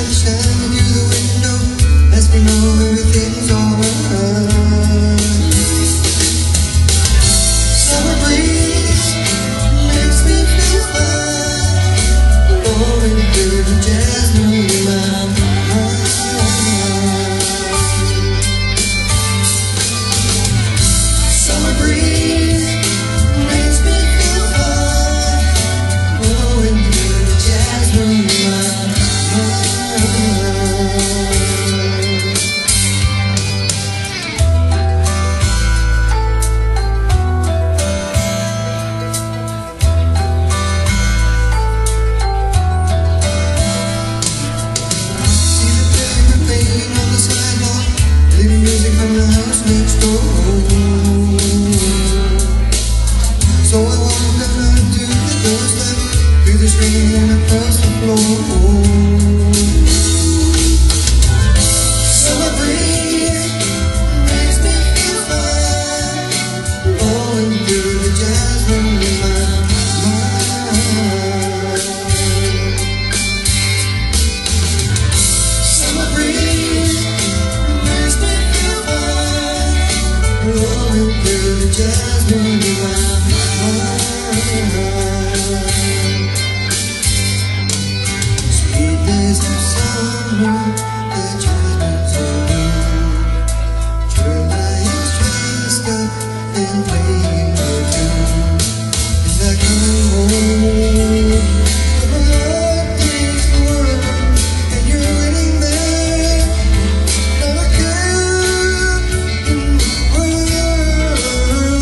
shining through the window lets me know everything's alright. Summer breeze makes me feel fine, blowing through the jasmine in my mind. Summer breeze makes me feel fine, blowing through the jasmine in my mind. Living music from the house next door. So I walked down to the doorstep, through the screen and across the floor. Summer breeze makes me feel fine, blowing through the jasmine in my mind. Summer breeze blowing through the jasmine in my mind. Sweet days of summer, the jasmine's bloom. True lights dressed up and playing their tune. As I come home, my heart thinks the world, and you're waiting there. Not a care in the world.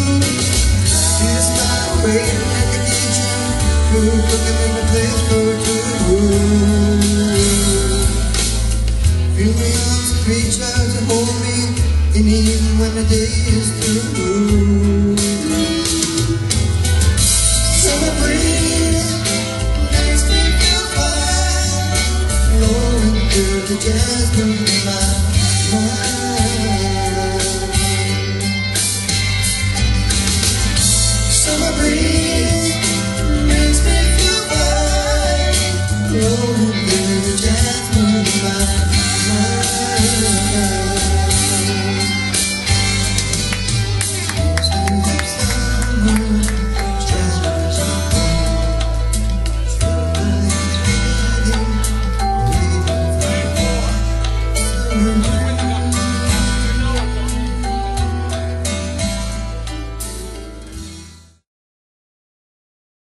Waiting at the kitchen, food cooking in a place for two. Feel my arms reach out to hold me, and even when the day is through. Summer breeze makes me feel fine, blowing through the jasmine in my mind.